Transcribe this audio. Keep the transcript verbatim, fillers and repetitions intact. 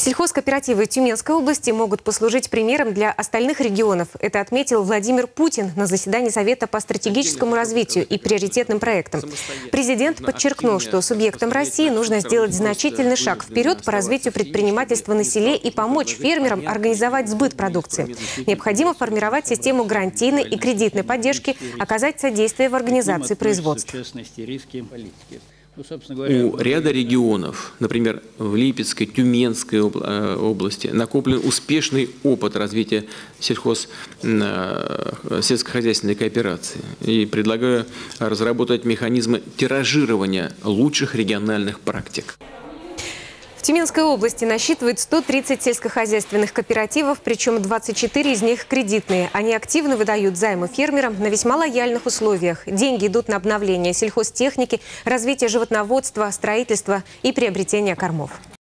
Сельхозкооперативы Тюменской области могут послужить примером для остальных регионов. Это отметил Владимир Путин на заседании Совета по стратегическому развитию и приоритетным проектам. Президент подчеркнул, что субъектам России нужно сделать значительный шаг вперед по развитию предпринимательства на селе и помочь фермерам организовать сбыт продукции. Необходимо формировать систему гарантийной и кредитной поддержки, оказать содействие в организации производства. У ряда регионов, например, в Липецкой, Тюменской области, накоплен успешный опыт развития сельхоз, сельскохозяйственной кооперации. И предлагаю разработать механизмы тиражирования лучших региональных практик. В Тюменской области насчитывает сто тридцать сельскохозяйственных кооперативов, причем двадцать четыре из них кредитные. Они активно выдают займы фермерам на весьма лояльных условиях. Деньги идут на обновление сельхозтехники, развитие животноводства, строительство и приобретение кормов.